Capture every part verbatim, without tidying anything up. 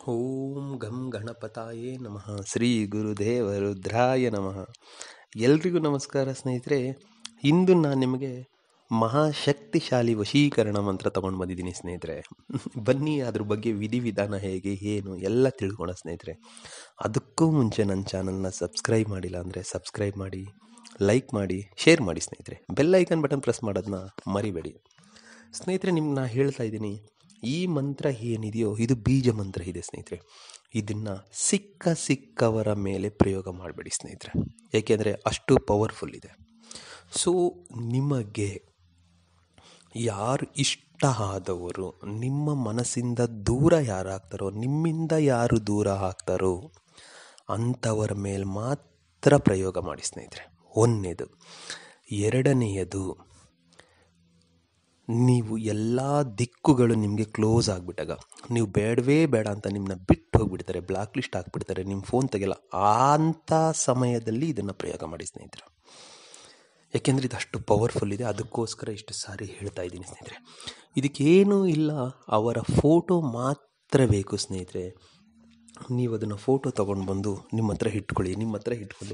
ಓಂ ಗಂ ಗಣಪತಾಯೇ ನಮಃ. ಶ್ರೀ ಗುರುದೇವ ರುದ್ರಾಯ ನಮಃ. ಎಲ್ರಿಗೂ ನಮಸ್ಕಾರ ಸ್ನೇಹಿತರೆ. ಇಂದು ನಾನು ನಿಮಗೆ ಮಹಾಶಕ್ತಿಶಾಲಿ ವಶೀಕರಣ ಮಂತ್ರ ತಗೊಂಡು ಬಂದಿದ್ದೀನಿ ಸ್ನೇಹಿತರೆ. ಬನ್ನಿ ಅದ್ರ ಬಗ್ಗೆ ವಿಧಿವಿಧಾನ ಹೇಗೆ ಏನು ಎಲ್ಲ ತಿಳ್ಕೊಳ್ಳೋಣ ಸ್ನೇಹಿತರೆ. ಅದಕ್ಕೂ ಮುಂಚೆ ನನ್ನ ಚಾನಲ್ನ ಸಬ್ಸ್ಕ್ರೈಬ್ ಮಾಡಿಲ್ಲ ಅಂದರೆ ಸಬ್ಸ್ಕ್ರೈಬ್ ಮಾಡಿ, ಲೈಕ್ ಮಾಡಿ, ಶೇರ್ ಮಾಡಿ ಸ್ನೇಹಿತರೆ. ಬೆಲ್ ಐಕನ್ ಬಟನ್ ಪ್ರೆಸ್ ಮಾಡೋದನ್ನ ಮರಿಬೇಡಿ ಸ್ನೇಹಿತರೆ. ನಿಮ್ಗೆ ನಾ ಹೇಳ್ತಾ ಇದ್ದೀನಿ, ಈ ಮಂತ್ರ ಏನಿದೆಯೋ ಇದು ಬೀಜ ಮಂತ್ರ ಇದೆ ಸ್ನೇಹಿತರೆ. ಇದನ್ನು ಸಿಕ್ಕ ಸಿಕ್ಕವರ ಮೇಲೆ ಪ್ರಯೋಗ ಮಾಡಬೇಡಿ ಸ್ನೇಹಿತರೆ, ಏಕೆಂದರೆ ಅಷ್ಟು ಪವರ್ಫುಲ್ ಇದೆ. ಸೊ ನಿಮಗೆ ಯಾರು ಇಷ್ಟ ಆದವರು, ನಿಮ್ಮ ಮನಸ್ಸಿಂದ ದೂರ ಯಾರಾಗ್ತಾರೋ, ನಿಮ್ಮಿಂದ ಯಾರು ದೂರ ಆಗ್ತಾರೋ ಅಂಥವರ ಮೇಲೆ ಮಾತ್ರ ಪ್ರಯೋಗ ಮಾಡಿ ಸ್ನೇಹಿತರೆ. ಒಂದನೇದು. ಎರಡನೆಯದು, ನೀವು ಎಲ್ಲ ದಿಕ್ಕುಗಳು ನಿಮಗೆ ಕ್ಲೋಸ್ ಆಗಿಬಿಟ್ಟಾಗ, ನೀವು ಬೇಡವೇ ಬೇಡ ಅಂತ ನಿಮ್ಮನ್ನ ಬಿಟ್ಟು ಹೋಗಿಬಿಡ್ತಾರೆ, ಬ್ಲಾಕ್ ಲಿಸ್ಟ್ ಹಾಕ್ಬಿಡ್ತಾರೆ, ನಿಮ್ಮ ಫೋನ್ ತೆಗೆಲ್ಲ, ಅಂಥ ಸಮಯದಲ್ಲಿ ಇದನ್ನು ಪ್ರಯೋಗ ಮಾಡಿ ಸ್ನೇಹಿತರೆ. ಯಾಕೆಂದರೆ ಇದು ಅಷ್ಟು ಪವರ್ಫುಲ್ ಇದೆ. ಅದಕ್ಕೋಸ್ಕರ ಇಷ್ಟು ಸಾರಿ ಹೇಳ್ತಾ ಇದ್ದೀನಿ ಸ್ನೇಹಿತರೆ. ಇದಕ್ಕೇನೂ ಇಲ್ಲ, ಅವರ ಫೋಟೋ ಮಾತ್ರ ಬೇಕು ಸ್ನೇಹಿತರೆ. ನೀವು ಅದನ್ನು ಫೋಟೋ ತೊಗೊಂಡು ಬಂದು ನಿಮ್ಮ ಹತ್ರ ಇಟ್ಕೊಳ್ಳಿ. ನಿಮ್ಮ ಹತ್ರ ಇಟ್ಕೊಂಡು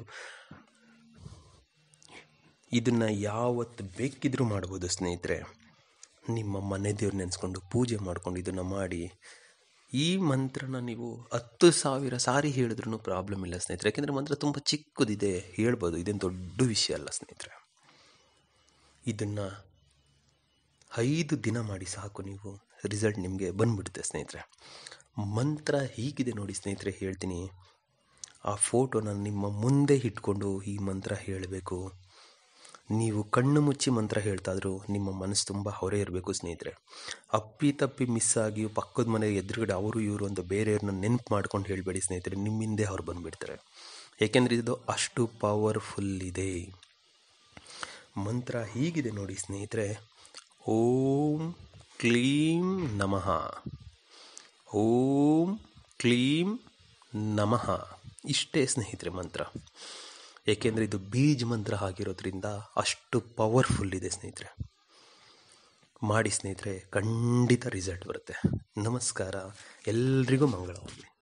ಇದನ್ನು ಯಾವತ್ತು ಬೇಕಿದ್ರೂ ಮಾಡ್ಬೋದು ಸ್ನೇಹಿತರೆ. ನಿಮ್ಮ ಮನೆ ದೇವ್ರು ನೆನೆಸ್ಕೊಂಡು ಪೂಜೆ ಮಾಡ್ಕೊಂಡು ಇದನ್ನು ಮಾಡಿ. ಈ ಮಂತ್ರನ ನೀವು ಹತ್ತು ಸಾವಿರ ಸಾರಿ ಹೇಳಿದ್ರೂ ಪ್ರಾಬ್ಲಮ್ ಇಲ್ಲ ಸ್ನೇಹಿತರೆ. ಯಾಕೆಂದರೆ ಮಂತ್ರ ತುಂಬ ಚಿಕ್ಕದಿದೆ, ಹೇಳ್ಬೋದು, ಇದೇನು ದೊಡ್ಡ ವಿಷಯ ಅಲ್ಲ ಸ್ನೇಹಿತರೆ. ಇದನ್ನು ಐದು ದಿನ ಮಾಡಿ ಸಾಕು, ನೀವು ರಿಸಲ್ಟ್ ನಿಮಗೆ ಬಂದ್ಬಿಡುತ್ತೆ ಸ್ನೇಹಿತರೆ. ಮಂತ್ರ ಹೀಗಿದೆ ನೋಡಿ ಸ್ನೇಹಿತರೆ, ಹೇಳ್ತೀನಿ. ಆ ಫೋಟೋನ ನಿಮ್ಮ ಮುಂದೆ ಇಟ್ಕೊಂಡು ಈ ಮಂತ್ರ ಹೇಳಬೇಕು. ನೀವು ಕಣ್ಣು ಮುಚ್ಚಿ ಮಂತ್ರ ಹೇಳ್ತಾಯಿದ್ರು ನಿಮ್ಮ ಮನಸ್ಸು ತುಂಬ ಹೊರೆ ಇರಬೇಕು ಸ್ನೇಹಿತರೆ. ಅಪ್ಪಿ ತಪ್ಪಿ ಮಿಸ್ ಆಗಿ ಪಕ್ಕದ ಮನೆ ಎದುರುಗಡೆ ಅವರು ಇವರು ಅಂತ ಬೇರೆಯವ್ರನ್ನ ನೆನಪು ಮಾಡ್ಕೊಂಡು ಹೇಳಬೇಡಿ ಸ್ನೇಹಿತರೆ. ನಿಮ್ಮಿಂದೆ ಅವ್ರು ಬಂದುಬಿಡ್ತಾರೆ. ಏಕೆಂದರೆ ಇದು ಅಷ್ಟು ಪವರ್ಫುಲ್ ಇದೆ. ಮಂತ್ರ ಹೀಗಿದೆ ನೋಡಿ ಸ್ನೇಹಿತರೆ. ಓಂ ಕ್ಲೀಂ ನಮಃ, ಓಂ ಕ್ಲೀಂ ನಮಃ. ಇಷ್ಟೇ ಸ್ನೇಹಿತರೆ ಮಂತ್ರ. ಏಕೆಂದರೆ ಇದು ಬೀಜ ಮಂತ್ರ ಆಗಿರೋದ್ರಿಂದ ಅಷ್ಟು ಪವರ್ಫುಲ್ ಇದೆ ಸ್ನೇಹಿತರೆ. ಮಾಡಿ ಸ್ನೇಹಿತರೆ, ಖಂಡಿತ ರಿಸಲ್ಟ್ ಬರುತ್ತೆ. ನಮಸ್ಕಾರ, ಎಲ್ರಿಗೂ ಮಂಗಳವಾಗಲಿ.